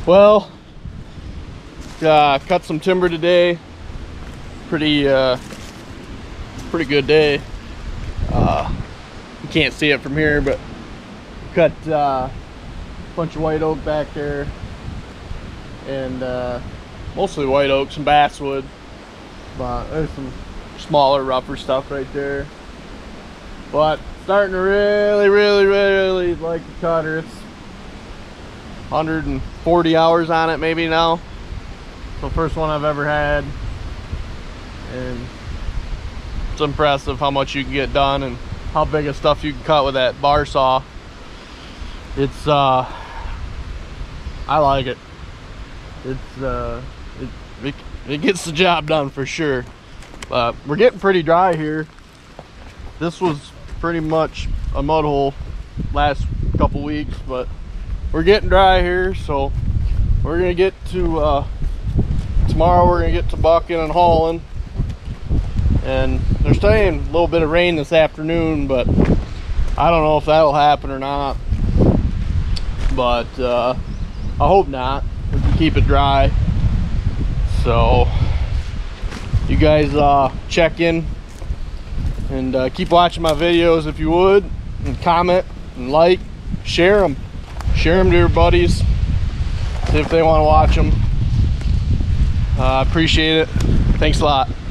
Well, cut some timber today. Pretty good day. You can't see it from here, but cut a bunch of white oak back there, and mostly white oak, some basswood, but there's some smaller, rougher stuff right there. But starting to really like the cutter. It's 140 hours on it maybe now. So first one I've ever had, and it's impressive how much you can get done and how big of stuff you can cut with that bar saw. It's I like it. It's it gets the job done for sure. We're getting pretty dry here. This was pretty much a mud hole last couple weeks, but we're getting dry here, so we're gonna get to tomorrow. We're gonna get to bucking and hauling, and they're saying a little bit of rain this afternoon, but I don't know if that'll happen or not. But I hope not. We can keep it dry. So you guys check in and keep watching my videos if you would, and comment and like, share them to your buddies, see if they want to watch them. I appreciate it. Thanks a lot.